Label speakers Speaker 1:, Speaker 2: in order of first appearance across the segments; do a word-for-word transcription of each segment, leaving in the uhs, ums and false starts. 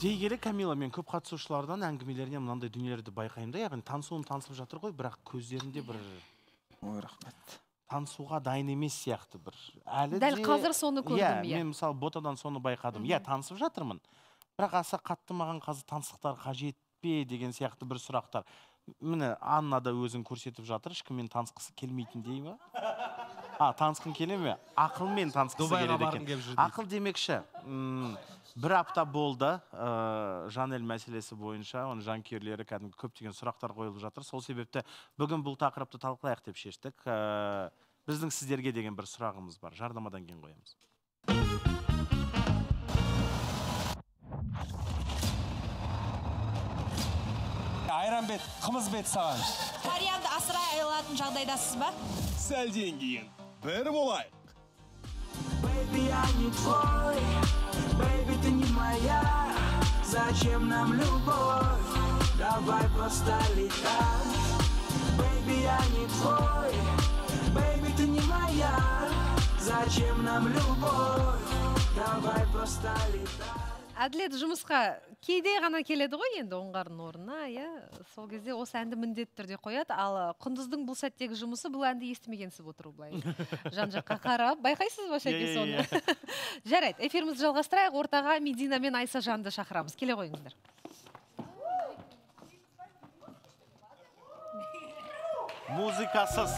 Speaker 1: дей келе Камила, мен көп қатысушылардан әңгімелеріне мынандай дүниелерді байқаймын да, яғни танысуын танысып жатыр ғой, бірақ көздерінде бір
Speaker 2: ой, рахмет.
Speaker 1: Танысуға дайын емес сияқты бір. Әлі
Speaker 3: Дәл қазір соны көрдім,
Speaker 1: иә. Мен мысалы ботадан соны байқадым. Иә, танысып жатырмын. Бірақ аса қатты маған қазір таныстықтар қажет пе деген сияқты бір сұрақтар. Міне, Анна да өзін көрсетіп жатыр, ешкіммен танысқысы келмейтін дей ме? А, танысқың келе ме? Ақылмен танысқысы келеді екен. Ақыл демекші, бір апта болды Жанел мәселесі бойынша, оның жанкүйерлері кәдімгі көптеген сұрақтар қойылып жатыр. Сол себепті бүгін бұл тақырыпты талқылайық деп шештік. Біздің сіздерге деген бір сұрағымыз бар. Жарнамадан кейін қоямыз.
Speaker 4: Айран бет, қымыз бет саған.
Speaker 5: Кариянды асырай алатын жағдайдасыз ба?
Speaker 4: Сәлден кейін бір болайық.
Speaker 6: Baby, я не твой, baby, ты не моя. Зачем нам любовь? Давай просто летать. Baby, я не твой, baby, ты не моя. Зачем нам любовь? Давай просто летать.
Speaker 3: Әділет жұмысқа кейде ғана келеді ғой енді оңғардың орнына, сол кезде осы әнді міндетті түрде қояды, ал Құндыздың бұл сәттегі жұмысы бұл әнді естімегенсіп отыру былай. Жан-жаққа қарап, байқайсыз ба Шәке соны? Жарайды, эфирімізді жалғастырайық, ортаға Медина мен Айса Жанды шақырамыз. Келе қойыңыздар.
Speaker 1: Музыкасыз.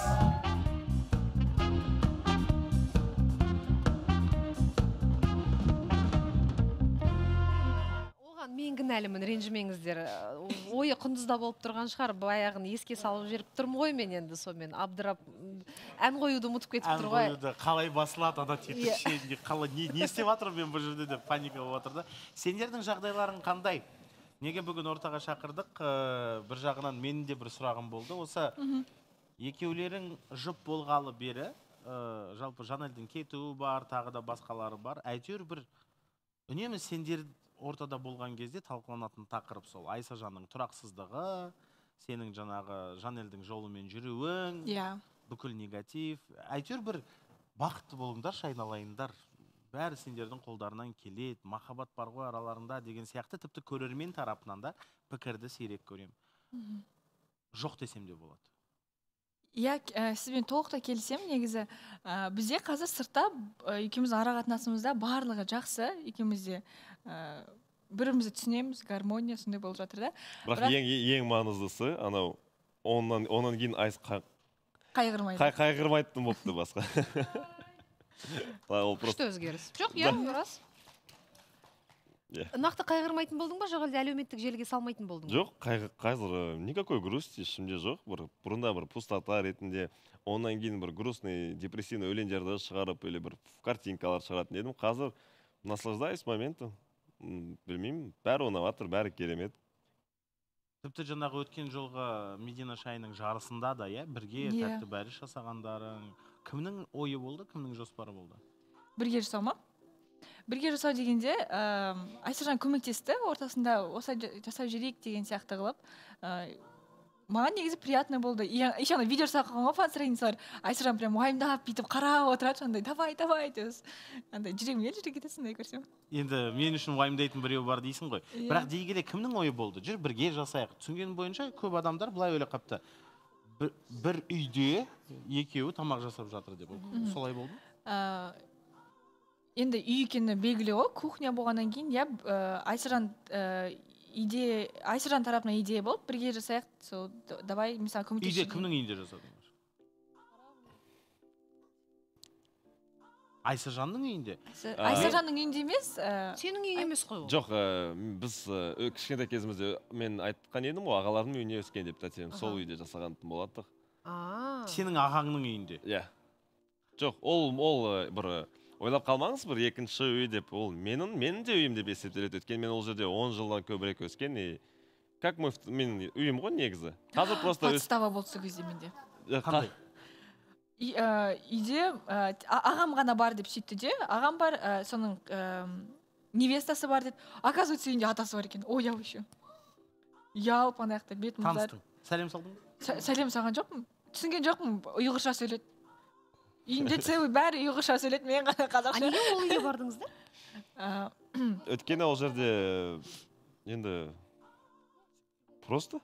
Speaker 3: Мен кінәлімін, ренжімеңіздер. Ойы Құндызда болып тұрған шығар, баяғын еске салып жеріп тұрмын ғой мен енді сомен. Абдырап, ән қоюды ұмытып кетіп тұр ғой.
Speaker 1: Ән қоюды қалай басылады, ана тетікшенде, не істеп жатыр мен бұл жерде деп паника болып отырды. Сендердің жағдайларың қандай? Неге бүгін ортаға шақырдық? Бір жағынан менің де бір сұрағым болды. Осы екеулерің жұп болғалы бері, жалпы Жанелдің кетуі бар, тағы да басқалары бар. Әйтеуір бір үнемі сендер ортада болған кезде талқыланатын тақырып сол. Айса Жанның тұрақсыздығы, сенің жаңағы Жанелдің жолымен жүруің, бүкіл негатив. Әйтеуір бір бақытты болыңдар, шайналайындар. Бәрі сендердің қолдарынан келеді, махаббат бар ғой араларында деген сияқты, тіпті көрермен тарапынан да пікірді сирек көрем. Жоқ десем де болады.
Speaker 7: Иә, сізбен толықтай келісем, негізі бізде қазір сыртта екеуміздің ара қатынасымызда барлығы жақсы, екеумізде бірімізді түсінеміз, гармония сондай болып жатыр да.
Speaker 8: Бірақ ең маңыздысы, анау онан кейін Айс
Speaker 7: қайғырмайды.
Speaker 8: Қайғырмайтын болыпты басқа.
Speaker 3: Күшті өзгеріс. Жоқ, иә, рас. Нақты қайғырмайтын болдың ба, жоқ әлде әлеуметтік желіге салмайтын болдың ба?
Speaker 8: Жоқ, қазір никакой грусти ішімде жоқ. Бұрында бір пустота ретінде, онан кейін бір грустный, депрессивный өлеңдерді шығарып, или бір картинкалар шығаратын едім. Қазір наслаждаюсь моментом. Білмеймін, бәрі ұнаватыр, бәрі керемет.
Speaker 1: Тіпті жаңағы өткен жолға Медина шайының жарысында да, бірге тәтті бәріш жасағандарың. Кімнің ойы болды, кімнің жоспары болды?
Speaker 7: Бірге жасау ма? Бірге жасау дегенде, Айсажан көмектесті, ортасында осылай жасау жүрейік деген сияқты қылып. Маған негізі приятный болды. Еще ана видео жасаған ғой фан-страницалар. Айсажан прям уайымдап, бүйтіп қарап отырады, сондай, давай, давай, деп. Жүрегім ел жүре кетеді, сондай көрсем.
Speaker 1: Енді мен үшін уайымдайтын біреу бар дейсің ғой. Бірақ дей келе кімнің ойы болды? Жүр бірге жасайық. Түсінген бойынша көп адамдар былай ойлап қапты. Бір үйде екеуі тамақ жасап жатыр деп. Солай болды?
Speaker 7: Енді үй екені белгілі ғой, кухня болғаннан кейін, иә, Айсажан идея, Айсажан тарапынан идея болып, бірге жасайық, сол, давай, мысалы, көмектесіп.
Speaker 1: Үйде кімнің үйінде жасадыңыз? Айсажанның үйінде?
Speaker 7: Айсажанның үйінде емес.
Speaker 3: Сенің үйің емес қой ол?
Speaker 8: Жоқ, біз кішкентай кезімізде мен айтқан едім ғой, ағалардың үйіне өскен деп тәтем, сол үйде жасағантын болаттық.
Speaker 1: Сенің ағаңның үйінде?
Speaker 8: Иә. Жоқ, ол бір ойлап қалмаңыз, бір екінші үй деп, ол менің де үйім деп есептеледі. Өткен мен ол жерде он жылдан көбірек өскен, как мен үйім ғой негізі. Қазір просто
Speaker 7: подстава болды сол кезде менде.
Speaker 8: Қандай?
Speaker 7: Үйде ағам ғана бар деп сөйтті де, ағам бар, соның невестасы бар деп, оказывается үйінде атасы бар екен. Ояу еще. Ялп анаяқта бетім ұзар.
Speaker 1: Таныстың? Сәлем салдың?
Speaker 7: Сәлем саған жоқпын. Түсінген жоқпын, ұйғырша сөйледі. Үйінде целый бәрі ұйғырша сөйледі, мен ғана қазақша.
Speaker 3: А неге ол үйге бардыңыздар?
Speaker 8: Өткені ол жерде енді просто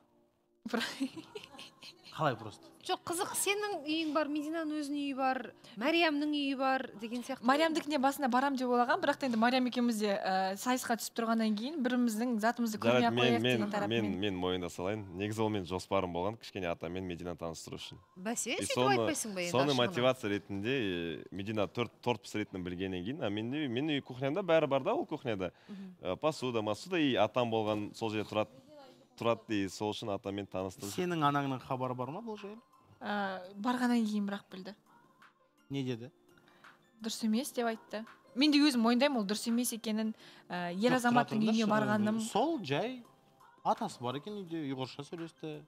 Speaker 1: қалай просто?
Speaker 3: Жоқ, қызық, сенің үйің бар, Мединаның өзінің үйі бар, Мариямның үйі бар деген сияқты.
Speaker 7: Мариямдікіне басында барам деп ойлаған, бірақ та енді Мариям екеуміз де ә, сайысқа түсіп тұрғаннан кейін біріміздің затымызды көрмей ақ қояйық
Speaker 8: мен
Speaker 7: деген
Speaker 8: мен
Speaker 7: тарапмен.
Speaker 8: мен мен мойында салайын. Негізі ол мен жоспарым болған кішкене атамен Мединаны таныстыру үшін.
Speaker 3: Бәсе,
Speaker 8: И
Speaker 3: сөйтіп
Speaker 8: соны
Speaker 3: айтпайсың ба енді?
Speaker 8: соны
Speaker 3: ашығына?
Speaker 8: мотивация ретінде э, Медина торт торт пісіретінін білгеннен кейін, а мен менің үй кухнямда бәрі бар да, ол кухняда. Э, Посуда, масуда, и атам болған сол жерде тұрады тұрады и сол үшін атамен таныстыру.
Speaker 1: Сенің анаңның хабары бар ма бұл жайлы?
Speaker 7: Ә, барғаннан кейін бірақ білді.
Speaker 1: Не деді?
Speaker 7: Дұрыс емес деп айтты. Мен де өзім мойындаймын, ол дұрыс емес екенін. Ә, ер
Speaker 1: Жоқ,
Speaker 7: азаматтың
Speaker 1: тұра
Speaker 7: үйіне
Speaker 1: тұрыңдаршы.
Speaker 7: барғаным.
Speaker 1: Сол жай атасы бар екен үйде, ұйғырша сөйлесті.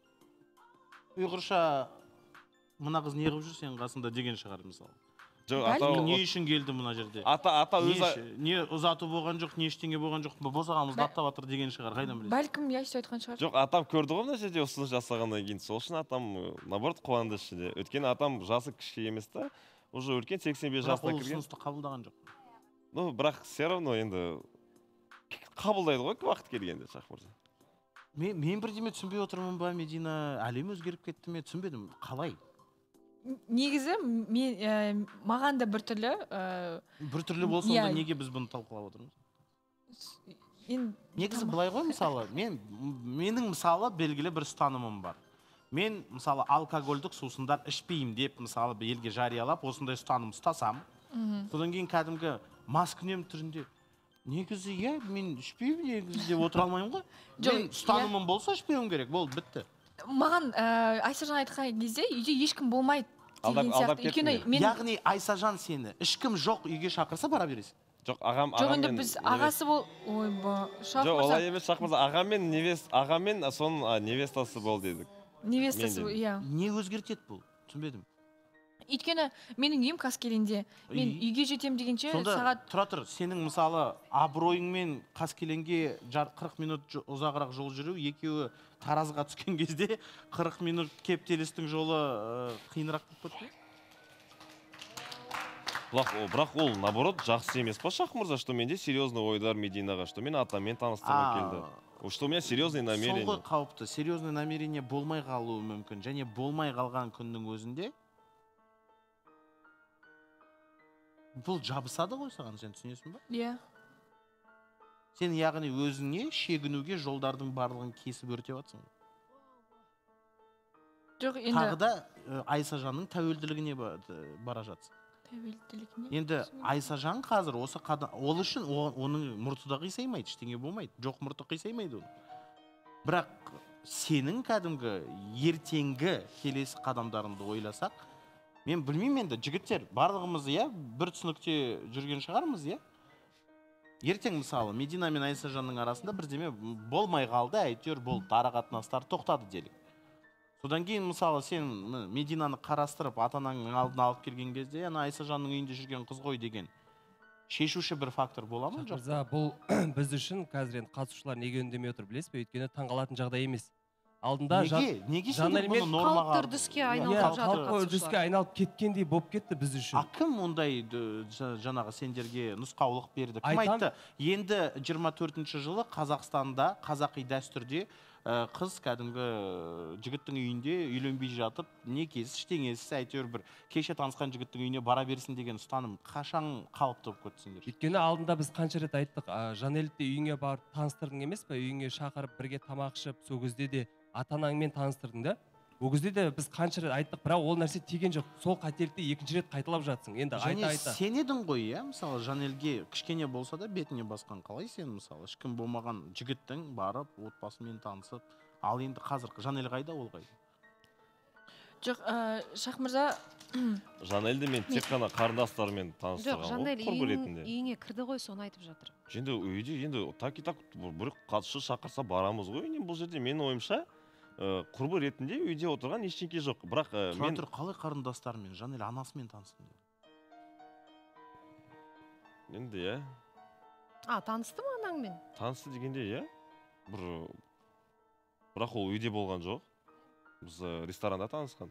Speaker 1: Ұйғырша мына қыз не қылып жүр сенің қасында деген шығар мысалы.
Speaker 8: Жоқ,
Speaker 7: Бәлкім.
Speaker 8: ата
Speaker 1: Не үшін келді мына жерде?
Speaker 8: ата ата
Speaker 1: Не,
Speaker 8: өзі
Speaker 1: іш- не ұзату болған жоқ, не ештеңе болған жоқ, босағамызды
Speaker 7: Бә-
Speaker 1: аттап жатыр деген шығар, қайдан білесің?
Speaker 7: Бәлкім я сөйтіп айтқан шығар.
Speaker 8: жоқ, атам көрді ғой мына жерде ұсыныс жасағаннан кейін, сол үшін атам э, наоборот қуанды ішінде. Өйткені атам жасы кіші емес та, уже үлкен сексен бес
Speaker 1: Бірақ
Speaker 8: жасына
Speaker 1: ол
Speaker 8: кірген.
Speaker 1: ұсынысты қабылдаған жоқ.
Speaker 8: Ну, бірақ все равно енді қабылдайды ғой уақыт келгенде, Шах мырза.
Speaker 1: Мен, мен бірдеме түсінбей отырмын ба, Медина, әлем өзгеріп кетті ме, түсінбедім. Қалай?
Speaker 7: Негізі мен ә, маған да біртүрлі ә,
Speaker 1: Бір түрлі болса
Speaker 7: Иә.
Speaker 1: онда неге біз бұны талқылап отырмыз?
Speaker 7: мен
Speaker 1: Негізі былай ғой, мысалы, мен менің мысалы белгілі бір ұстанымым бар. Мен мысалы алкогольдік сусындар ішпеймін деп мысалы елге жариялап осындай ұстаным ұстасам, содан кейін кәдімгі маскүнем түрінде негізі иә мен ішпеймін негізі деп отыра алмаймын ғой.
Speaker 7: Жоқ,
Speaker 1: Мен ұстанымым болса ішпеуім керек, болды, бітті.
Speaker 7: маған ә, Айсажан айтқан кезде үйде ешкім болмайды деген
Speaker 8: Алдап- алдап
Speaker 7: сияқты.
Speaker 8: кеттің
Speaker 7: Өйткені
Speaker 8: бе?
Speaker 7: мен
Speaker 1: Яғни Айсажан сені ешкім жоқ үйге шақырса бара бересің.
Speaker 8: Жоқ, ағам
Speaker 7: жоқ енді
Speaker 8: ағаммен
Speaker 7: біз
Speaker 8: невест-
Speaker 7: ағасы бол ойбай Шах
Speaker 8: жоқ,
Speaker 7: мырза
Speaker 8: олай емес, Шах мырза, ағамен невест ағамен соның а, невестасы бол дедік.
Speaker 7: невестасы
Speaker 8: мен де-
Speaker 7: иә.
Speaker 1: Не өзгертеді бұл? Түсінбедім.
Speaker 7: Өйткені менің үйім Қаскелеңде. Мен
Speaker 1: Үй-
Speaker 7: үйге жетем дегенше
Speaker 1: Сонда
Speaker 7: сағат
Speaker 1: тұра тұр, сенің мысалы абыройыңмен Қаскелеңге жар- қырық минут жо- ұзағырақ жол жүру, екеуі Таразға түскен кезде қырық минут кептелістің жолы э, қиынырақ болып кетті ме?
Speaker 8: Бірақ, о- бірақ ол наоборот жақсы емес па, Шах мырза, что менде серьезный ойдар Мединаға, что мен атаммен таныстырғым келді. О, что у меня серьезные
Speaker 1: Сол
Speaker 8: намерения.
Speaker 1: ғой қауіпті, серьезный намерение болмай қалуы мүмкін. Және болмай қалған күннің өзінде бұл жабысады ғой саған, сен түсінесің ба?
Speaker 7: иә.
Speaker 1: Сен яғни өзіңе шегінуге жолдардың барлығын кесіп өртеп жатсың.
Speaker 7: Жоқ
Speaker 1: Тағы
Speaker 7: енді
Speaker 1: да э, Айсажанның тәуелділігіне ба- э, бара жатсың.
Speaker 7: тәуелділігіне.
Speaker 1: Енді Айсажан қазір осы қадам, ол үшін о- оның мұрты да қисаймайды, ештеңе болмайды. Жоқ, мұрты қисаймайды оның. Бірақ сенің кәдімгі ертеңгі келесі қадамдарыңды ойласақ, мен білмеймін енді, жігіттер, барлығымыз иә, бір түсінікте жүрген шығармыз, иә? Ертең мысалы Медина мен Айсажанның арасында бірдеме болмай қалды, әйтеуір болды, ара қатынастар тоқтады делік. Содан кейін мысалы сен м, Мединаны қарастырып ата-анаңның алдына алып келген кезде, ана Айсажанның үйінде жүрген қыз ғой деген шешуші бір фактор бола ма, жоқ?
Speaker 2: Мырза, бұл біз үшін қазір енді қатысушылар неге үндемей отыр білесіз бе? Өйткені таңғалатын жағдай емес. Алдында
Speaker 1: Неге? Неге
Speaker 2: Жан
Speaker 1: сендер бұны
Speaker 2: Әлмен
Speaker 1: нормаға
Speaker 3: қалыпты үрдіске айналып
Speaker 2: иә,
Speaker 3: жатыр
Speaker 2: қалыпты
Speaker 3: қатысушылар.
Speaker 2: үрдіске айналып кеткендей болып кетті біз үшін.
Speaker 1: А кім ондай д- жа- жаңағы сендерге нұсқаулық берді? Кім
Speaker 2: Айтам.
Speaker 1: айтты? Енді жиырма төртінші жылы Қазақстанда, қазақи дәстүрде ә, қыз кәдімгі ә, жігіттің үйінде үйленбей жатып, некесіз, ештеңесіз, әйтеуір бір кеше танысқан жігіттің үйіне бара берсін деген ұстаным қашан қалыпты болып кетсіңдер?
Speaker 2: Өйткені алдында біз қанша рет айттық, а, Жанелді үйіңе барып таныстырдың емес пе? Үйіңе шақырып бірге тамақ ішіп, сол кезде де ата-анаңмен таныстырдың да. Ол кезде де біз қанша рет айттық, бірақ ол нәрсе тиген жоқ. Сол қателікті екінші рет қайталап жатсың. Енді
Speaker 1: Және
Speaker 2: айта айта.
Speaker 1: сен едің ғой, иә, мысалы Жанелге кішкене болса да бетіне басқан, қалай сен мысалы ешкім болмаған жігіттің барып отбасымен танысып, ал енді қазір Жанел қайда, ол қайда?
Speaker 7: Жоқ, ә, Шах мырза
Speaker 8: Жанелді мен тек қана қарындастарымен
Speaker 3: Жоқ,
Speaker 8: таныстырған
Speaker 3: Жанел
Speaker 8: ғой, құрбы
Speaker 3: үйің-
Speaker 8: ретінде.
Speaker 3: үйіңе кірді ғой, соны айтып жатыр.
Speaker 8: Енді үйде енді так и так бір қатысушы шақырса барамыз ғой. Енді бұл жерде менің ойымша ә, құрбы ретінде үйде отырған ештеңке жоқ. Бірақ ә,
Speaker 1: Тұра
Speaker 8: мен
Speaker 1: тұр, қалай қарындастарымен, Жанел анасымен таныстым деді.
Speaker 8: енді иә,
Speaker 3: А, танысты ма анаңмен?
Speaker 8: танысты дегенде иә, бір бірақ ол үйде болған жоқ. Біз ә, ресторанда танысқан.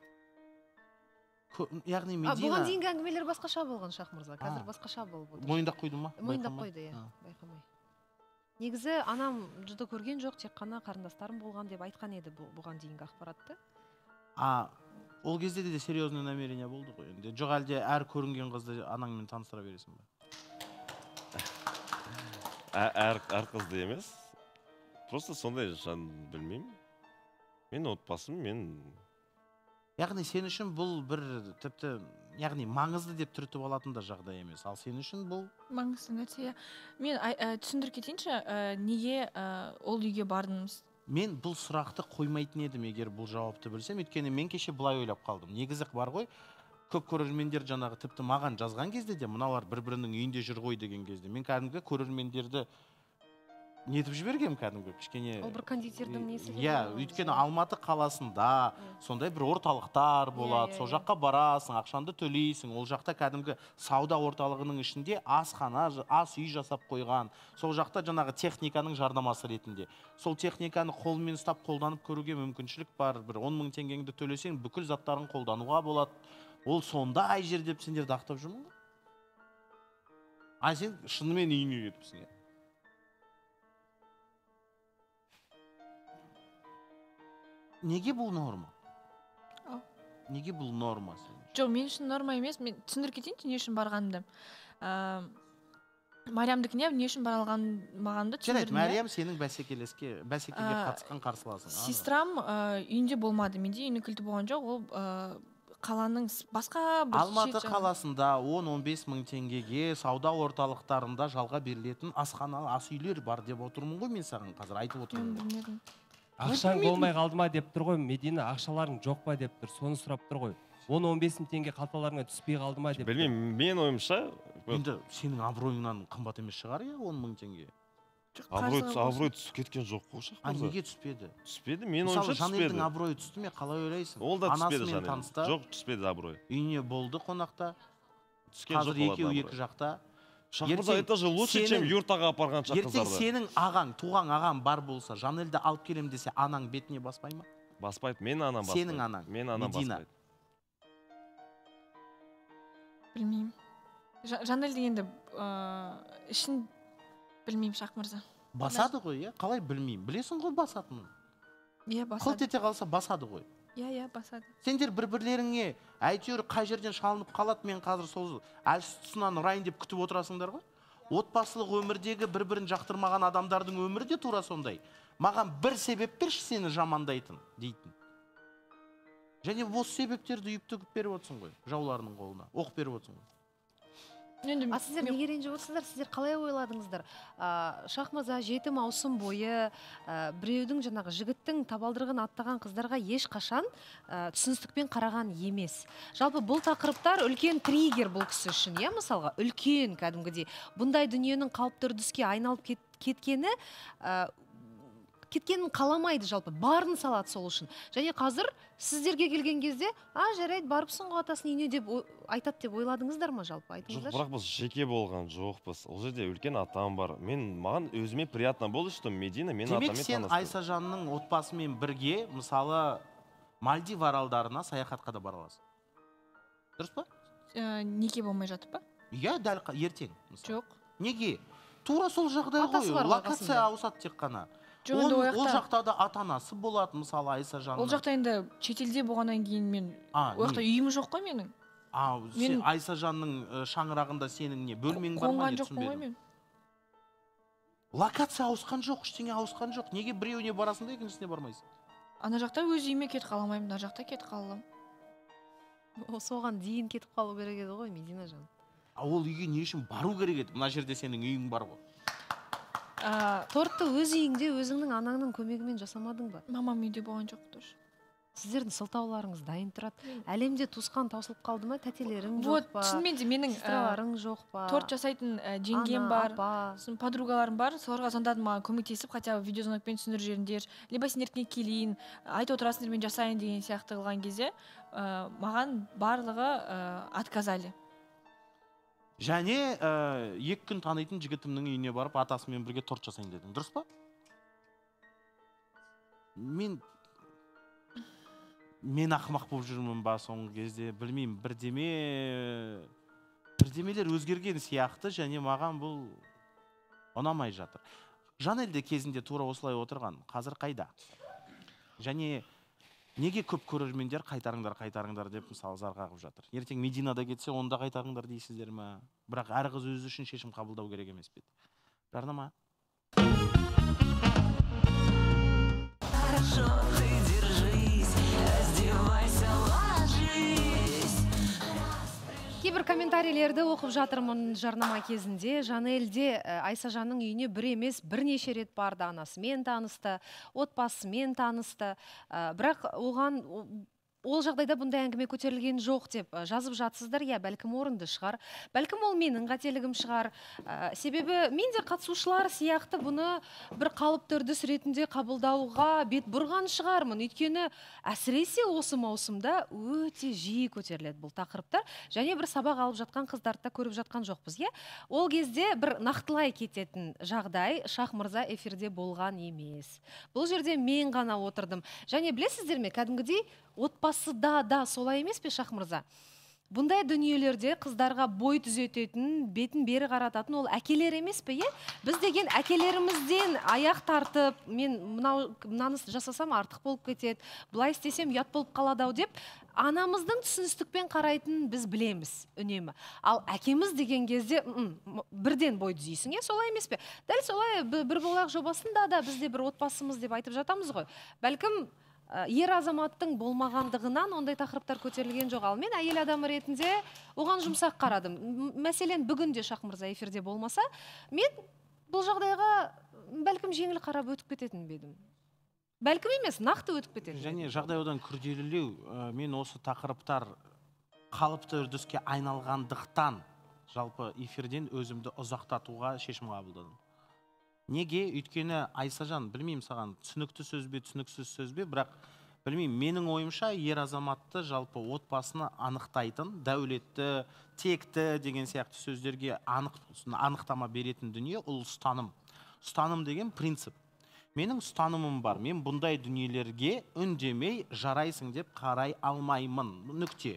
Speaker 1: Кө- яғни
Speaker 3: А, бұған
Speaker 1: Медина
Speaker 3: дейінгі әңгімелер басқаша болған, Шах мырза. Қазір
Speaker 1: А.
Speaker 3: басқаша болып отыр.
Speaker 1: мойындап қойды ма?
Speaker 3: Мойындап
Speaker 1: Байқамай?
Speaker 3: қойды, иә,
Speaker 1: А.
Speaker 3: байқамай. Негізі анам жуды көрген жоқ, тек қана қарындастарым болған деп айтқан еді бұған дейінгі ақпаратты.
Speaker 1: А ол кезде де серьезный намерение болды ғой. Енді жоқ әлде әр көрінген қызды анаңмен таныстыра бересің ба?
Speaker 8: Әр әр қызды емес. Просто сондай жан білмеймін. Мен отбасым, мен
Speaker 1: Яғни сен үшін бұл бір тіпті яғни маңызды деп түртіп алатын да жағдай емес. Ал сен үшін бұл
Speaker 7: маңызды нәрсе. Мен түсіндіріп кетейінші, неге ол үйге бардыңыз?
Speaker 1: Мен бұл сұрақты қоймайтын едім, егер бұл жауапты білсем. Өйткені мен кеше былай ойлап қалдым. Негізі бар ғой, көп көрермендер жаңағы тіпті маған жазған кезде де мыналар бір-бірінің үйінде жүр ғой деген кезде мен кәдімгі көрермендерді нетіп жібергем кәдімгі кішкене.
Speaker 3: Ол бір кондитердің несі?
Speaker 1: Иә, өйткені Алматы қаласында сондай бір орталықтар болады. Сол жаққа барасың, ақшанды төлейсің. Ол жақта кәдімгі сауда орталығының ішінде асхана, ас үй жасап қойған. Сол жақта жаңағы техниканың жарнамасы ретінде. Сол техниканы қолмен ұстап қолданып көруге мүмкіншілік бар. Бір он мың теңгеңді төлесең, бүкіл заттарын қолдануға болады. Ол сондай жер деп сендерді ақтап жүрмін ғой. А сен шынымен үйіңе кетіпсің, иә? Неге бұл норма? Неге бұл норма?
Speaker 7: Жоқ, мен үшін норма емес. Мен түсіндіріп кетейінші, не үшін барғанымды. Мариямдікіне не үшін баралғанымды түсіндірдім.
Speaker 1: Мариям сенің бәсекелеске, бәсекеге қатысқан қарсыласың.
Speaker 7: Сестрам үйінде болмады. Менде үйінің кілті болған жоқ. Ол қаланың басқа бір
Speaker 1: Алматы қаласында он он бес мың теңгеге сауда орталықтарында жалға берілетін асхана, ас үйлер бар деп отырмын ғой мен саған қазір айтып отырмын.
Speaker 2: Ақшаң болмай қалды ма деп тұр ғой, Медина, ақшаларың жоқ па деп тұр, соны сұрап тұр ғой. он он бес мың теңге қалталарыңа түспей қалды ма деп.
Speaker 8: Білмеймін, мен ойымша,
Speaker 1: енді сенің абыройыңнан қымбат емес шығар, иә, он мың теңге.
Speaker 8: Абырой түсіп кеткен жоқ қой шақпырды.
Speaker 1: А неге түспеді?
Speaker 8: Түспеді, мен ойымша түспеді.
Speaker 1: Мысалы, Жанелдің абыройы түсті ме, қалай ойлайсың?
Speaker 8: Ол да түспеді Жанел. Жоқ, түспеді абырой.
Speaker 1: Үйіне болды қонақта.
Speaker 8: Қазір
Speaker 1: екеуі екі жақта.
Speaker 8: Шақпырда это же лучше, чем юртаға апарған шаққыздарды.
Speaker 1: Ертең сенің ағаң, туған ағаң бар болса, Жанелді алып келем десе, анаң бетіне баспай ма?
Speaker 8: Баспайды, мен анам баспайды.
Speaker 1: Сенің анаң,
Speaker 8: мен анам
Speaker 1: Медина.
Speaker 8: баспайды.
Speaker 7: Білмеймін. Жанел дегенде ішін білмеймін, Шақ мырза.
Speaker 1: Басады ғой, иә? Қалай білмеймін? Білесің ғой басатынын?
Speaker 7: Иә, басады.
Speaker 1: Қылт ете қалса басады ғой.
Speaker 7: Иә, иә, басады.
Speaker 1: Сендер бір-бірлеріңе әйтеуір қай жерден шалынып қалады, мен қазір сол әлсіз тұсынан ұрайын деп күтіп отырасыңдар ғой. Отбасылық өмірдегі бір-бірін жақтырмаған адамдардың өмірі де тура сондай. Маған бір себеп берші сені жамандайтын, дейтін. Және осы себептерді үйіп төгіп беріп отырсың ғой, жауларының қолына, оқ беріп отырсың ғой.
Speaker 3: А сіздер неге ренжіп отырсыздар? Сіздер қалай ойладыңыздар? Шақ мырза жеті маусым бойы біреудің жаңағы жігіттің табалдырығын аттаған қыздарға ешқашан түсіністікпен қараған емес. Жалпы бұл тақырыптар үлкен триггер бұл кісі үшін, иә, мысалға, үлкен кәдімгідей бұндай дүниенің қалыпты үрдіске айналып кеткені кеткенін қаламайды, жалпы барын салады сол үшін. Және қазір сіздерге келген кезде, а жарайды, барыпсың ғой атасының үйіне деп айтады деп ойладыңыздар ма жалпы? Айтыңыздаршы.
Speaker 8: Жоқ, бірақ біз жеке болған жоқпыз. Ол жерде үлкен атам бар. Мен маған өзіме приятно болды, что Медина мен атаммен таныстым.
Speaker 1: Демек сен Айсажанның отбасымен бірге, мысалы, Мальдив аралдарына саяхатқа да бара аласың. Дұрыс па?
Speaker 7: Неге болмай жатып па?
Speaker 1: Иә, дәл ертең.
Speaker 7: Жоқ.
Speaker 1: Неге? Тура сол жағдай ғой, локация ауысады тек қана. Ол жақта да ата-анасы болады, мысалы, Айсажанның.
Speaker 7: Ол жақта енді шетелде болғаннан кейін мен, ол жақта үйім жоқ қой менің.
Speaker 1: Айсажанның шаңырағында сенің не, бөлмең бар ма?
Speaker 7: Қонған жоқпын ғой мен.
Speaker 1: Локация ауысқан жоқ, ештеңе ауысқан жоқ. Неге біреуіне барасың да екіншісіне бармайсың?
Speaker 7: Ана жақта өз үйіме кетіп қаламаймын, ана жақта кетіп қалам.
Speaker 3: Соған дейін кетіп қалу керек еді ғой, Медина жан.
Speaker 1: Ол үйге не үшін бару керек еді? Мына жерде сенің үйің бар ғой.
Speaker 3: Тортты өз үйіңде өзіңнің анаңның көмегімен жасамадың ба?
Speaker 7: Мамам үйде болған жоқ тұр.
Speaker 3: Сіздердің сылтауларыңыз дайын тұрады. Әлемде туысқан таусылып қалды ма? Тәтелерің жоқ па?
Speaker 7: Шынымен де менің
Speaker 3: сестраларың жоқ па?
Speaker 7: Торт жасайтын жеңгем бар, подругаларым бар. Соларға звондадым, маған көмектесіп, хотя бы видеозвонокпен түсіндіріп жіберіңдер. Либо сендерге келейін, айтып отырасыңдар мен жасайын деген сияқты қылған кезде маған барлығы отказали.
Speaker 1: Және екі күн танитын жігітімнің үйіне барып атасымен бірге торт жасайын дедің. Дұрыс па? Мен мен ақымақ болып жүрмін ба соңғы кезде, білмеймін, бірдеме бірдемелер өзгерген сияқты, және маған бұл ұнамай жатыр. Жанель де кезінде тура осылай отырған, қазір қайда? Және неге көп көрермендер қайтарыңдар, қайтарыңдар деп мысалы зар қағып жатыр. Ертең Мединада кетсе, онда қайтарыңдар дейсіздер ме? Бірақ әр қыз өзі үшін шешім қабылдау керек емес пе? Жарнама.
Speaker 3: Кейбір комментарийлерді оқып жатырмын жарнама кезінде. Жанелде Айсажанның үйіне бір емес бірнеше рет барды, анасымен танысты, отбасымен танысты. Бірақ оған ол жағдайда бұндай әңгіме көтерілген жоқ деп жазып жатсыздар. Я, бәлкім орынды шығар. Бәлкім ол менің қателігім шығар. Себебі мен де қатысушылар сияқты бұны бір қалыпты үрдіс ретінде қабылдауға бет бұрған шығармын. Өйткені әсіресе осы маусымда өте жиі көтеріледі бұл тақырыптар. Және бір сабақ алып жатқан қыздарды да көріп жатқан жоқпыз. Ол кезде бір нақтылай кететін жағдай Шах мырза эфирде болған емес. Бұл жерде мен ғана отырдым. Және білесіздер ме, кәдімгідей отбасы да да солай емес пе, Шах мырза? Бұндай дүниелерде қыздарға бой түзететін, бетін бері қарататын ол әкелер емес пе? Біз деген әкелерімізден аяқ тартып, мен мынаны жасасам артық болып кетеді, бұлай істесем ұят болып қалады-ау деп, анамыздың түсіністікпен қарайтын біз білеміз үнемі. Ал әкеміз деген кезде бірден бой түзейсің, солай емес пе? Дәл солай бір болақ жобасында да бізде бір отбасымыз деп айтып жатамыз ғой. Бәлкім ер азаматтың болмағандығынан ондай тақырыптар көтерілген жоқ. Ал мен әйел адамы ретінде оған жұмсақ қарадым. Мәселен, бүгін де Шах мырза эфирде болмаса, мен бұл жағдайға бәлкім жеңіл қарап өтіп кететін бедім. Бәлкім емес, нақты өтіп кететін.
Speaker 1: Және жағдай одан күрделілеу, мен осы тақырыптар қалыпты үрдіске айналғандықтан жалпы эфирден өзімді ұзақтатуға шешім қабылдадым. Неге? Өйткені Айсажан, білмеймін саған түсінікті сөз бе, түсініксіз сөз бе, бірақ білмеймін, менің ойымша ер азаматты жалпы отбасыны анықтайтын, дәулетті, текті деген сияқты сөздерге анықтама беретін дүние ол ұстаным. Ұстаным деген принцип. Менің ұстанымым бар. Мен бұндай дүниелерге үндемей жарайсың деп қарай алмаймын. Нүкте.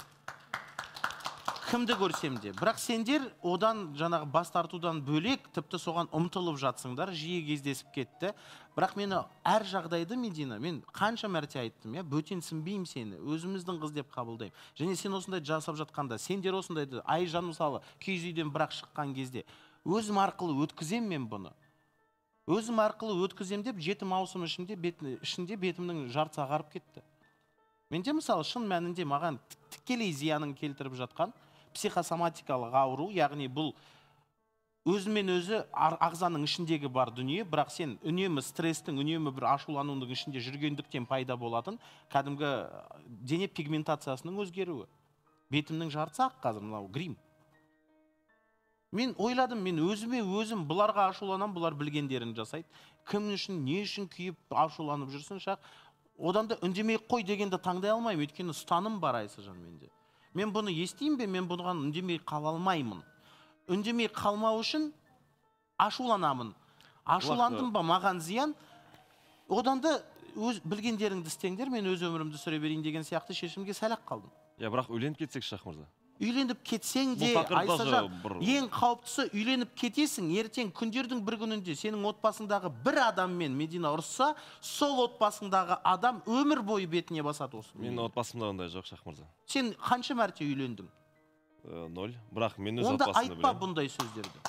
Speaker 1: Кімді көрсем де. Бірақ сендер одан жаңағы бас тартудан бөлек тіпті соған ұмтылып жатсыңдар, жиі кездесіп кетті. Бірақ мені әр жағдайды, Медина, мен қанша мәрте айттым, бөтенсінбеймін сені, өзіміздің қыз деп қабылдаймын. Және сен осындай жасап жатқанда, сендер осындайды, Айжан мысалы киіз үйден бірақ шыққан кезде, өзім арқылы өткізем мен бұны. Өзім арқылы өткізем деп жеті маусым ішінде бетімнің жартысы ағарып кетті. Менде мысалы шын мәнінде маған тікелей зиянын келтіріп жатқан психосоматикалық ауру, яғни бұл өзімен өзі ағзаның ішіндегі бар дүние, бірақ сен үнемі стресстің, үнемі бір ашуланудың ішінде жүргендіктен пайда болатын кәдімгі дене пигментациясының өзгеруі. Бетімнің жартысы ақ қазір, мынау грим. Мен ойладым, мен өзіме өзім бұларға ашуланам, бұлар білгендерін жасайды. Кім үшін, не үшін күйіп ашуланып жүрсін Шах? Одан да үндемей қой дегенді таңдай алмаймын, өйткені ұстаным бар Айсажан менде. Мен бұны естеймін бе, мен бұған үндемей қала алмаймын. Үндемей қалмау үшін ашуланамын. Ашуландым ба, маған зиян. Одан да өз білгендеріңді істеңдер, мен өз өмірімді сүре берейін деген сияқты шешімге сәл-ақ қалдым.
Speaker 8: Я, бірақ үйленіп кетсек, Шах мырза.
Speaker 1: Үйленіп кетсең де, Айсажан, ең қауіптісі үйленіп кетесің, ертең күндердің бір күнінде сенің отбасындағы бір адаммен Медина ұрысса, сол отбасындағы адам өмір бойы бетіне басады осы.
Speaker 8: Мен отбасымда ондай жоқ, Шах мырза.
Speaker 1: Сен қанша мәрте үйлендің?
Speaker 8: Ноль. Бірақ мен өз
Speaker 1: отбасымды
Speaker 8: білемін.
Speaker 1: Онда айтпа бұндай сөздерді.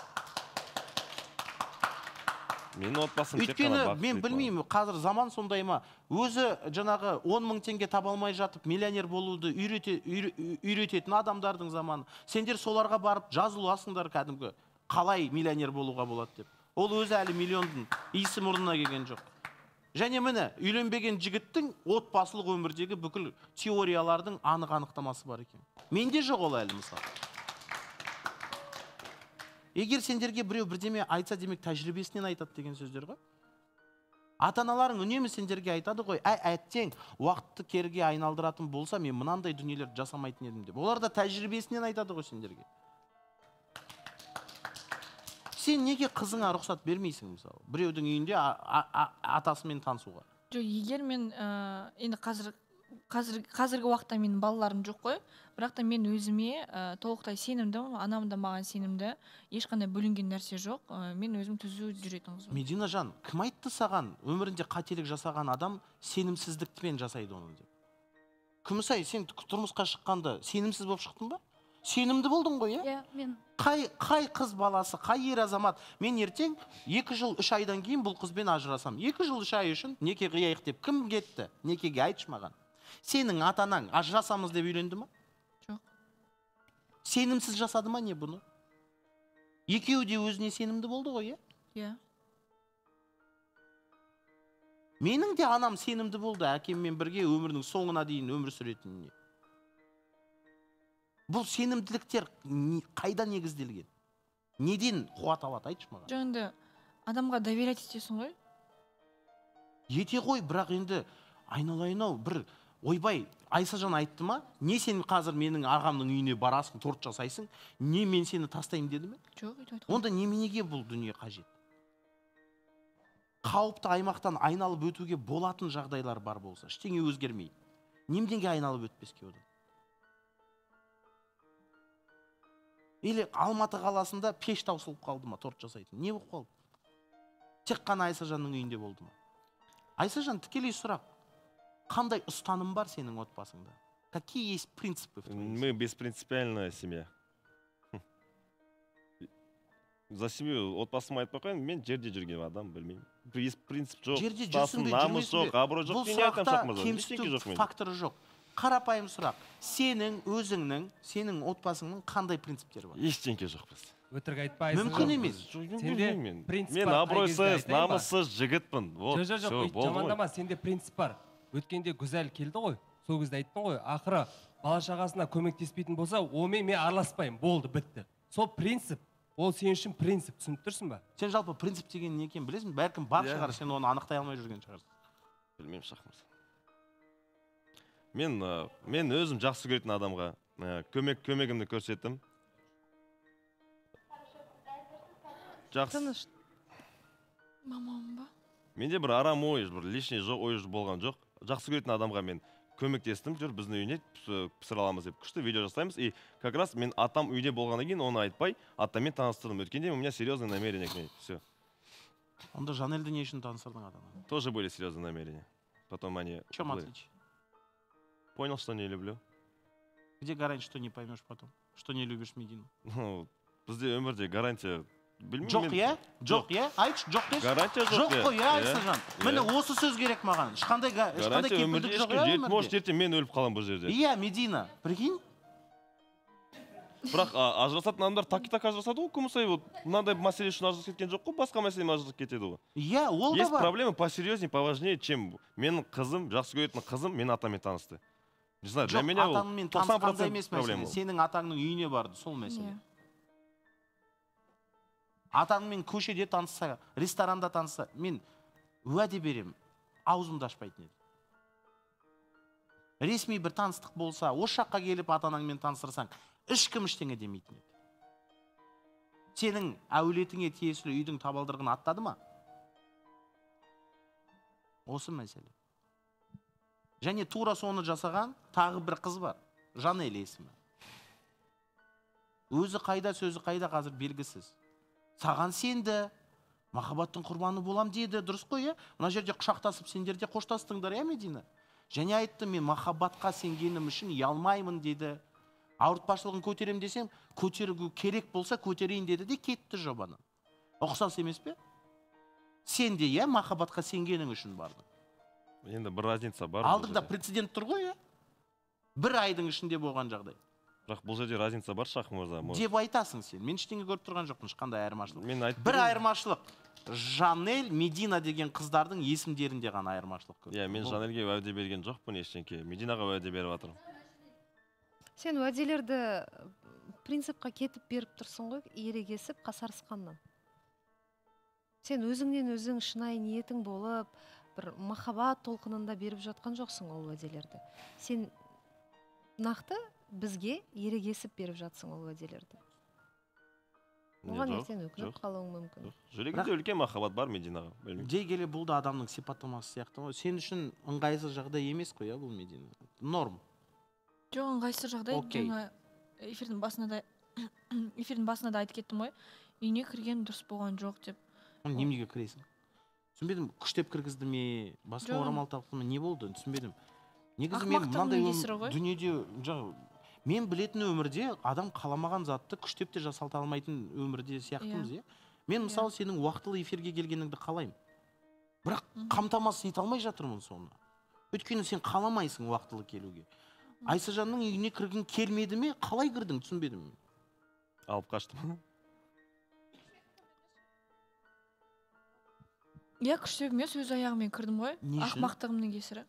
Speaker 8: Мен отбасым тек қана
Speaker 1: Өйткені
Speaker 8: бақыт
Speaker 1: мен білмеймін, қазір заман сондай ма, өзі жаңағы он мың теңге таба алмай жатып, миллионер болуды үйрететін адамдардың заманы. Сендер соларға барып жазыласыңдар кәдімгі, қалай миллионер болуға болады деп. Ол өзі әлі миллиондың иісі мұрнына келген жоқ. Және міне, үйленбеген жігіттің отбасылық өмірдегі бүкіл теориялардың анық анықтамасы бар екен. Менде жоқ ол әлі мысалы. Егер сендерге біреу бірдеме айтса, демек тәжірибесінен айтады деген сөздер ғой. Ата-аналарың үнемі сендерге айтады ғой, әй, әттең, уақытты керге айналдыратын болса, мен мынандай дүниелерді жасамайтын едім деп. Олар да тәжірибесінен айтады ғой сендерге. Сен неге қызыңа рұқсат бермейсің мысалы? Біреудің үйінде атасымен танысуға?
Speaker 7: Жоқ, егер мен енді қазір қазір қазіргі уақытта менің балаларым жоқ қой, бірақ та мен өзіме ә, толықтай сенімдімін, анам да маған сенімді, ешқандай бөлінген нәрсе жоқ, ә, мен өзім түзу жүретін қызбын.
Speaker 1: Медина жан, кім айтты саған өмірінде қателік жасаған адам сенімсіздікпен жасайды оны деп? Күмісай, сен тұрмысқа шыққанда сенімсіз болып шықтың ба? Сенімді болдың ғой, иә?
Speaker 5: Иә, мен.
Speaker 1: Қай, қай қыз баласы, қай ер азамат, мен ертең екі жыл, үш айдан кейін бұл қызбен ажырасам. Екі жыл, үш ай үшін неке қияйық деп кім кетті? Некеге айтшы маған. Сенің атанаң ажырасамыз деп үйленді ма?
Speaker 7: Жоқ.
Speaker 1: Сенімсіз жасады ма не бұны? Екеуі де өзіне сенімді болды ғой, иә?
Speaker 7: Иә.
Speaker 1: Менің де анам сенімді болды, әкеммен бірге өмірінің соңына дейін өмір сүретініне. Бұл сенімділіктер қайда негізделген? Неден қуат алады, айтшы маған?
Speaker 7: Жаңында адамға доверять етесің ғой?
Speaker 1: Ете ғой, бірақ енді айналайын-ау, бір ойбай, Айсажан айтты ма? Не сен қазір менің ағамның үйіне барасың, торт жасайсың, не мен сені тастаймын деді ме?
Speaker 7: Жоқ, өйтіп айтқан.
Speaker 1: Онда неменеге бұл дүние қажет? Қауіпті аймақтан айналып өтуге болатын жағдайлар бар болса, ештеңе өзгермейді. Немденге айналып өтпеске одан? Или Алматы қаласында пеш таусылып қалды ма, торт жасайтын? Не болып қалды? Тек қана Айсажанның үйінде болды ма? Айсажан, тікелей сұрақ. Қандай ұстаным бар сенің отбасыңда? Какие есть принципы?
Speaker 8: Мы беспринципиальная семья. За семью отбасыма айтпай қойын, мен жерде жүрген адам, білмеймін. Без принцип жоқ,
Speaker 1: жерде
Speaker 8: ұстасын, намыс жоқ, абырой жоқ,
Speaker 1: бұл
Speaker 8: мен айтам
Speaker 1: сұрақта
Speaker 8: шақмырза.
Speaker 1: кемсіту факторы жоқ. Қарапайым сұрақ. Сенің өзіңнің, сенің отбасыңның қандай принциптері бар?
Speaker 8: Ештеңке жоқ біз.
Speaker 2: Өтірік айтпайсың.
Speaker 1: Мүмкін емес.
Speaker 2: Сенде принцип
Speaker 8: Мен
Speaker 2: бар.
Speaker 8: абыройсыз, намыссыз жігітпін. Вот,
Speaker 2: Жоқ, жоқ,
Speaker 8: все, болды ғой.
Speaker 2: жамандама, сенде принцип бар. Өткенде Гүзәл келді ғой, сол кезде айттың ғой, ақыры бала шағасына көмектеспейтін болса, онымен мен араласпаймын, болды, бітті. Сол принцип, ол сен үшін принцип, түсініп тұрсың ба?
Speaker 1: Сен жалпы принцип деген не екенін білесің? Бәлкім бар шығар, сен оны анықтай алмай жүрген шығарсың.
Speaker 8: Білмеймін, шақмырза. Мен мен өзім жақсы көретін адамға көмек көмегімді көрсеттім. Жақсы.
Speaker 7: Мамам ба?
Speaker 8: Менде бір арам ой, бір лишний жоқ, ой болған жоқ. Жақсы көретін адамға мен көмектестім, жүр біздің үйіне пісіре аламыз деп күшті видео жасаймыз. И как раз мен атам үйде болғаннан кейін оны айтпай, атаммен таныстырдым. Өткенде у меня серьезное намерение к ней. Все.
Speaker 1: Онда Жанелді не үшін таныстырдың адамға?
Speaker 8: Тоже были серьезные намерения. Потом они...
Speaker 1: В чем отличие?
Speaker 8: Понял, что не люблю.
Speaker 1: Где гарантия, что не поймешь потом? Что не любишь Медину?
Speaker 8: Ну, бізде өмірде гарантия...
Speaker 1: Жоқ, иә? Жоқ, иә? Айтшы, жоқ деші?
Speaker 8: Гарантия жоқ,
Speaker 1: жоқ қой, иә, Айсажан. Міне осы сөз керек маған. Ешқандай кепілдік жоқ, иә, өмірде?
Speaker 8: Может, ертең мен өліп қалам бұл жерде.
Speaker 1: Иә, Медина, прикинь?
Speaker 8: Бірақ ажырасатын адамдар таки-так ажырасады ғой, күмісай, мынандай мәселе үшін ажырасып кеткен жоқ қой, басқа мәселемен ажырасып кетеді ғой.
Speaker 1: Иә, ол да бар.
Speaker 8: Есть проблемы посерьезнее, поважнее, чем менің қызым, жақсы көретін қызым, мен атаммен танысты. Не знаю, для меня ол
Speaker 1: атаңмен танысқанда емес мәселе. Сенің атаңның үйіне барды, сол мәселе. Атаңмен көшеде танысса, ресторанда танысса, мен уәде берем, аузымды ашпайтын еді. Ресми бір таныстық болса, осы жаққа келіп атаңмен таныстырсаң, ешкім ештеңе демейтін еді. Сенің әулетіңе тиесілі үйдің табалдырығын аттады ма? Осы мәселе. Және тура соны жасаған тағы бір қыз бар, Жанел есімі. Өзі қайда, сөзі қайда қазір белгісіз. Саған сенді, махаббаттың құрбаны болам деді, дұрыс қой, е? Мына жерде құшақтасып, сендерде қоштастыңдар, е, Медина? Және айтты, мен махаббатқа сенгенім үшін ұялмаймын деді. Ауыртпашылығын көтерем десем, көтеру керек болса көтерейін деді де кетті жобаны. Ұқсас емес пе? Сен де, е, махаббатқа сенгенің үшін бардың.
Speaker 8: Енді бір разница бар.
Speaker 1: Алдыңда прецедент тұр ғой, е? Бір айдың ішінде болған жағдай.
Speaker 8: Бірақ бұл жерде разница бар, Шах мырза.
Speaker 1: Деп айтасың сен. Мен ештеңе көріп тұрған жоқпын, ешқандай айырмашылық.
Speaker 8: Мен айтып
Speaker 1: бір айырмашылық. Жанел, Медина деген қыздардың есімдерінде ғана айырмашылық көп.
Speaker 8: Иә, мен Жанелге уәде берген жоқпын ештеңке. Мединаға уәде беріп жатырмын.
Speaker 3: Сен уәделерді принципқа кетіп беріп тұрсың ғой, ерегесіп, қасарысқаннан. Сен өзіңнен өзің шынайы ниетің болып, бір махаббат толқынында беріп жатқан жоқсың ол уәделерді. Сен нақты бізге ерегесіп беріп жатсың ол уәделерді. оған ертең өкініп қалуың мүмкін.
Speaker 8: Жүрегінде үлкен махаббат бар Мединаға, білмеймін.
Speaker 1: Дей келе бұл да адамның сипаттамасы сияқты ғой. Сен үшін ыңғайсыз жағдай емес қой, бұл Медина. Норм.
Speaker 7: Жоқ, ыңғайсыз жағдай. Жаңа эфирдің басында да эфирдің басында да айтып кеттім ғой. Үйіне кірген дұрыс болған жоқ деп.
Speaker 1: Немеге кіресің? Түсінбедім, күштеп кіргізді ме, басқа орамал тапты ме, не болды? Түсінбедім. Негізі мен мынандай дүниеде, мен білетін өмірде адам қаламаған затты күштеп те жасалта алмайтын өмірде сияқтымыз, иә? Мен мысалы сенің уақытылы эфирге келгеніңді қалаймын. Бірақ қамтамасыз ете алмай жатырмын соны. Өйткені сен қаламайсың уақытылы келуге. Айсажанның үйіне кіргің келмеді ме? Қалай кірдің? Түсінбедім.
Speaker 8: Алып қаштым.
Speaker 7: Иә, күштеп емес, өз аяғымен кірдім ғой. Ақмақтығымның кесірі.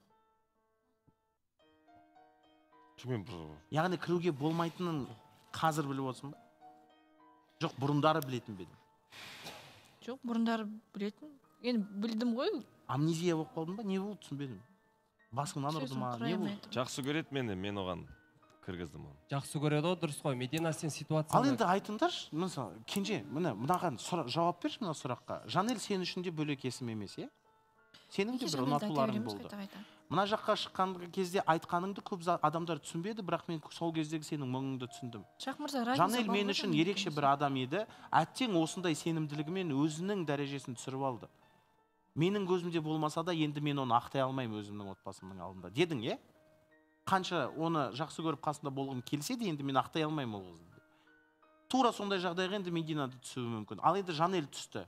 Speaker 1: Яғни кіруге болмайтынын қазір біліп отырсың ба? Жоқ, бұрындары білетін бе едің?
Speaker 7: Жоқ, бұрындары білетін. Енді білдім ғой.
Speaker 1: Амнезия болып қалдың ба? Не болды? Түсінбедім. Басыңнан ұрды ма? Не болды?
Speaker 8: Жақсы көреді мені, мен оған кіргіздім оны.
Speaker 2: Жақсы көреді ғой, дұрыс қой. Медина, сен ситуация.
Speaker 1: Ал енді айтыңдаршы, мысалы, Кенже, міне мынаған жауап берші мына сұраққа. Жанел сен үшін де бөлек есім емес, е? Сенің де бір ұнатуларың болды. Мына жаққа шыққан кезде айтқаныңды көп адамдар түсінбеді, бірақ мен сол кездегі сенің мұңыңды түсіндім. Жанел мен үшін ерекше бір адам еді, әттең осындай сенімділігімен өзінің дәрежесін түсіріп алды. Менің көзімде болмаса да, енді мен оны ақтай алмаймын өзімнің отбасымның алдында. Дедің, е? Қанша оны жақсы көріп қасында болғым келсе де, енді мен ақтай алмаймын ол қызды. Тура сондай жағдайға енді Мединады түсуі мүмкін. Ал енді Жанел түсті.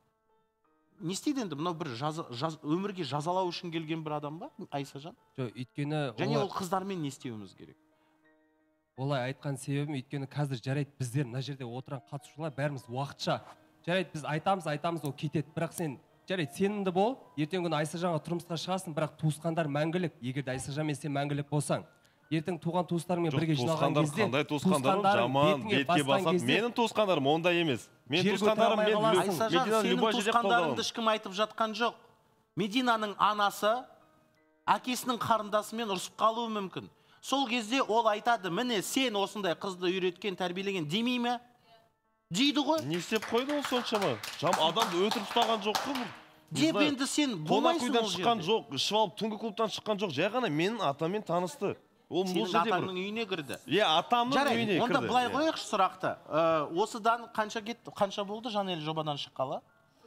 Speaker 1: Не істейді енді? Мынау бір өмірге жазалау үшін келген бір адам ба, Айсажан?
Speaker 2: Жоқ, өйткені...
Speaker 1: Және ол қыздармен не істеуіміз керек?
Speaker 2: Олай айтқан себебім, өйткені қазір жарайды біздер мына жерде отырған қатысушылар бәріміз уақытша. Жарайды біз айтамыз, айтамыз, ол кетеді. Бірақ сен жарайды сенімді бол, ертең күні Айсажанға тұрмысқа шығасың, бірақ туысқандар мәңгілік. Егер де Айсажанмен сен мәңгілік болсаң, ертең туған туыстармен бірге жиналған кезде
Speaker 8: қандай туысқандарым жаман бетке басады. Менің туысқандарым ондай емес. Мен туысқандарым мен
Speaker 1: Мединаның любой жерде қолданамын. Ешкім айтып жатқан жоқ. Мединаның анасы әкесінің қарындасымен ұрысып қалуы мүмкін. Сол кезде ол айтады, міне сен осындай қызды үйреткен, тәрбиелеген демей ме? Дейді ғой.
Speaker 8: Не істеп қойды ол соншама? Адамды өтіріп ұстаған жоқ қой.
Speaker 1: Деп енді сен болмайсың ол жерде.
Speaker 8: Шыққан жоқ, ішіп алып түнгі клубтан шыққан жоқ. Жай ғана менің атаммен танысты.
Speaker 1: Сенің атаңның үйіне кірді.
Speaker 8: Е, атамның үйіне кірді.
Speaker 1: Онда былай қойықшы сұрақты. Осыдан қанша кетті, қанша болды Жанел жобадан шыққалы?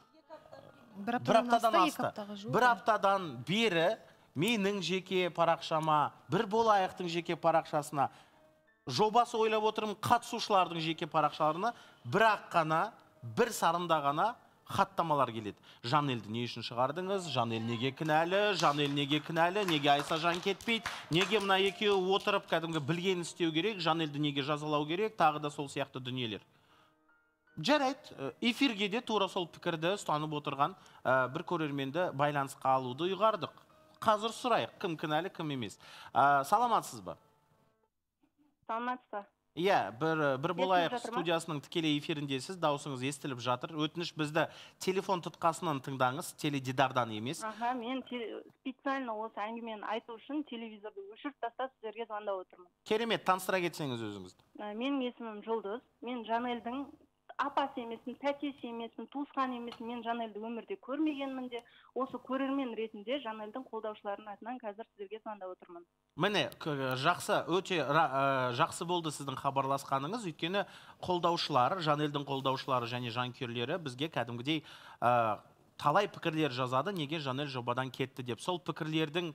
Speaker 3: Бір аптадан асты.
Speaker 1: Бір аптадан бері менің жеке парақшама, бір болайықтың жеке парақшасына, жобасы ойлап отырмын қатысушылардың жеке парақшаларына, бірақ қана, бір сарында ғана хаттамалар келеді. Жанелді не үшін шығардыңыз? Жанел неге кінәлі? Жанел неге кінәлі? Неге Айсажан кетпейді? Неге мына екеуі отырып кәдімгі білгенін істеу керек? Жанелді неге жазалау керек? Тағы да сол сияқты дүниелер. Жарайды, эфирге де тура сол пікірді ұстанып отырған бір көрерменді байланысқа алуды ұйғардық. Қазір сұрайық, кім кінәлі, кім емес. Саламатсыз ба?
Speaker 9: Саламатсыз ба?
Speaker 1: Иә, бір болайық студиясының тікелей эфиріндесіз, даусыңыз естіліп жатыр. Өтініш бізді телефон тұтқасынан тыңдаңыз, теледидардан емес.
Speaker 9: Аха, мен специально осы әңгімені айту үшін телевизорды өшіріп тастап сіздерге звондап отырмын.
Speaker 1: Керемет, таныстыра кетсеңіз өзіңізді.
Speaker 9: Менің есімім Жұлдыз. Мен Жанелдің апасы емеспін, тәтесі емеспін, туысқан емеспін. Мен Жанелді өмірде көрмегенмін де, осы көрермен ретінде Жанелдің қолдаушыларының атынан қазір сіздерге звондап отырмын.
Speaker 1: Міне, жақсы, өте жақсы болды сіздің хабарласқаныңыз, өйткені қолдаушылары, Жанелдің қолдаушылары және жанкүйерлері бізге кәдімгідей талай пікірлер жазады, неге Жанел жобадан кетті деп. Сол пікірлердің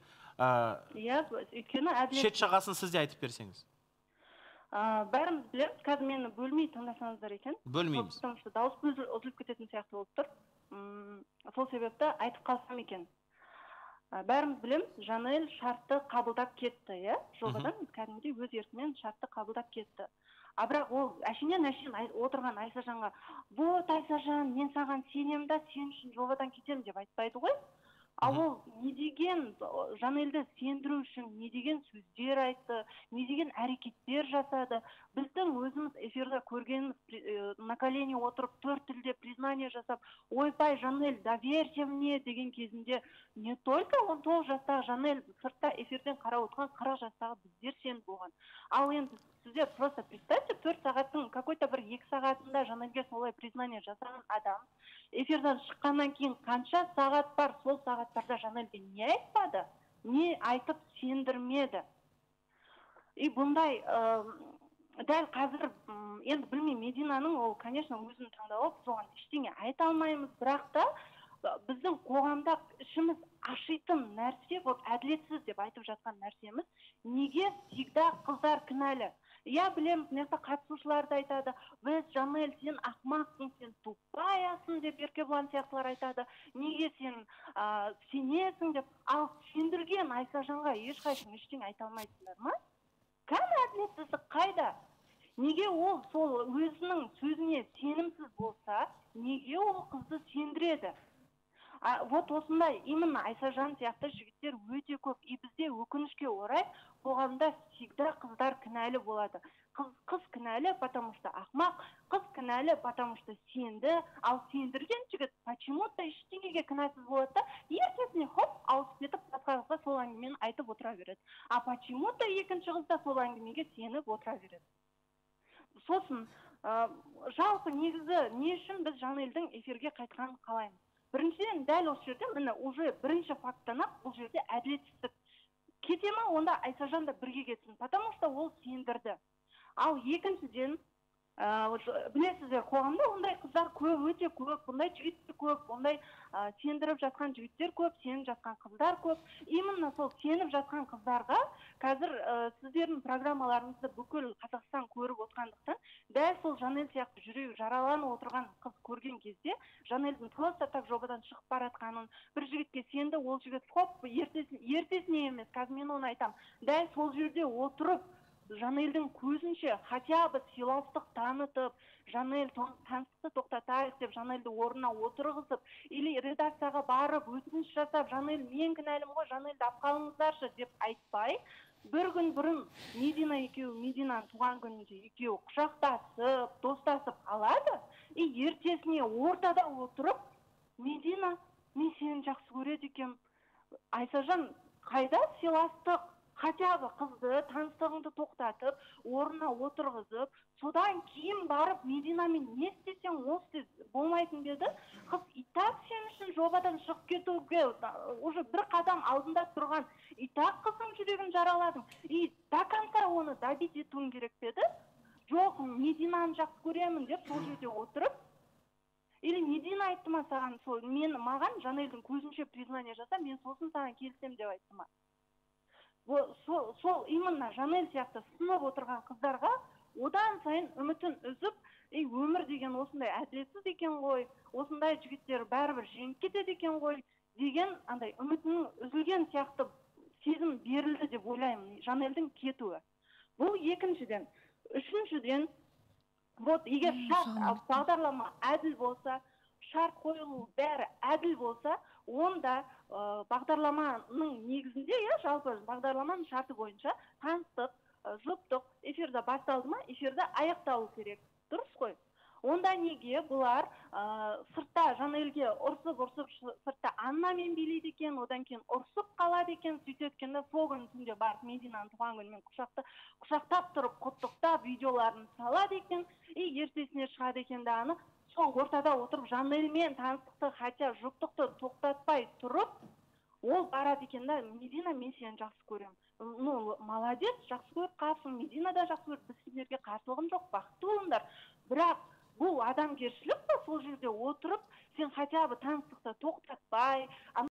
Speaker 1: шет жағасын сізде айтып берсеңіз.
Speaker 9: Бәріміз білеміз, қазір мені бөлмей тыңдасаңыздар екен.
Speaker 1: Бөлмейміз.
Speaker 9: Потому что дауыс үзіліп кететін сияқты болып тұр. Сол себепті айтып қалсам екен. Бәріміз білеміз, Жанел шартты қабылдап кетті, е? Жобадан кәдімгідей өз еркімен шартты қабылдап кетті. А бірақ ол әшейінен әшейін отырған Айсажанға, вот Айсажан, мен саған сенемін да, сен үшін жобадан кетемін деп айтпайды ғой. Ал ол не деген Жанелді сендіру үшін не деген сөздер айтты, не деген әрекеттер жасады. Біздің өзіміз эфирде көргеніміз на колени отырып төрт тілде признание жасап, ойбай Жанел, доверься мне деген кезінде не только он тоғыз жастағы Жанел, сыртта эфирден қарап отырған қырық жастағы біздер сен болған. Ал енді сіздер просто представьте, төрт сағаттың какой-то бір екі сағатында Жанелге солай признание жасаған адам эфирден шыққаннан кейін қанша сағат бар, сол сағаттарда Жанелге не айтпады, не айтып сендірмеді. И бұндай дәл қазір енді білмеймін, Мединаның ол, конечно, өзінің таңдауы, біз оған ештеңе айта алмаймыз, бірақ та біздің қоғамда ішіміз ашитын нәрсе, вот әділетсіз деп айтып жатқан нәрсеміз, неге всегда қыздар кінәлі? Я білеміз, мына қатысушылар да айтады, біз Жанель, сен ақмақсың, сен тупаясың деп Еркебұлан сияқтылар айтады. Неге сен сенесің деп, ал сендірген Айсажанға ешқайсың ештеңе айта алмайсыңдар ма? Кән әділетсіздік қайда? Неге ол сол өзінің сөзіне сенімсіз болса, неге ол қызды сендіреді? Вот осындай, именно Айсажан сияқты жігіттер өте көп. И бізде өкінішке орай, қоғамда всегда қыздар кінәлі болады. Қыз, қыз кінәлі, потому что ақмақ, қыз кінәлі, потому что сенді, ал сендірген жігіт почему-то ештеңеге кінәсіз болады да, ертесіне хоп, ауысып кетіп, басқа қызға сол әңгімені айтып отыра береді. А почему-то екінші қызда сол әңгімеге сеніп отыра береді. Сосын, жалпы негізі не үшін біз Жанелдің эфирге қайтқанын қалаймыз? Біріншіден, дәл осы жерде, міне, уже бірінші факттан-ақ бұл жерде әділетсіздік. Кете ма, онда Айсажан да бірге кетсін, потому что ол сендірді. Ал екіншіден, білесіздер, қоғамда ондай қыздар көп, өте көп, ондай жігіттер көп, ондай сендіріп жатқан жігіттер көп, сеніп жатқан қыздар көп. Именно сол сеніп жатқан қыздарға қазір сіздердің программаларыңызды бүкіл Қазақстан көріп отырғандықтан, дәл сол Жанель сияқты жүрегі жараланып отырған қыз көрген кезде, Жанельдің просто так жобадан шығып баратқанын, бір жігітке сенді, ол жігіт хоп, ертесіне емес, қазір мен оны айтам, дәл сол жерде отырып, Жанельдің көзінше хотя бы сыйластық танытып, Жанель таныстықты тоқтатайық деп Жанельді орнына отырғызып, или редакцияға барып, өтініш жасап, Жанель мен кінәлім ғой, Жанельді алып қалыңыздаршы деп айтпай, бір күн бұрын Медина екеуі, Мединаның туған күнінде екеуі құшақтасып, достасып алады, и ертесіне ортада отырып, Медина, мен сені жақсы көреді екем, Айсажан, қайда сыйластық? Хотя бы қызды, таныстығыңды тоқтатып, орнына отырғызып, содан кейін барып, Мединамен не істесең, ол істес болмайтын беді. Қыз и так сен үшін жобадан шығып кетуге, уже бір қадам алдында тұрған, и так қыздың жүрегін жараладың. И до конца оны добить етуің керек беді. Жоқ, Мединаны жақсы көремін деп сол жерде отырып, или Медина айтты ма саған, мен маған Жанельдің көзінше признание жаса, мен сосын саған келсем деп айтты ма. Сол, сол именно Жанель сияқты сынып отырған қыздарға одан сайын үмітін үзіп, ей, өмір деген осындай әділетсіз екен ғой, осындай жігіттер бәрібір жеңіп кетеді екен ғой, деген андай үмітінің үзілген сияқты сезім берілді деп ойлаймын Жанельдің кетуі. Бұл екіншіден. Үшіншіден, вот егер шарт бағдарлама әділ болса, шарт қойылу бәрі әділ болса, онда бағдарламаның негізінде, жалпы бағдарламаның шарты бойынша таныстық, жұптық, эфирда басталды ма, эфирда аяқталу керек. Дұрыс қой. Онда неге бұлар сыртта Жанельге ұрсып-ұрсып, сыртта Аннамен билейді екен, одан кейін ұрсып қалады екен, сөйтеткенде сол күн түнде барып Мединаның туған күнімен құшақтап тұрып, құттықтап, видеоларын салады екен, и ертесіне шығады екен дағаны, сол ортада отырып Жанельмен таныстықты, хотя жұптықты тоқтатпай тұрып, ол барады екен да, Медина, мен сені жақсы көрем. Ну, молодец, жақсы көріп қалсың, Медина да жақсы көріп, біз сендерге қарсылығым жоқ, бақытты болыңдар. Бірақ бұл адамгершілік па сол жерде отырып, сен хотя бы таныстықты тоқтатпай,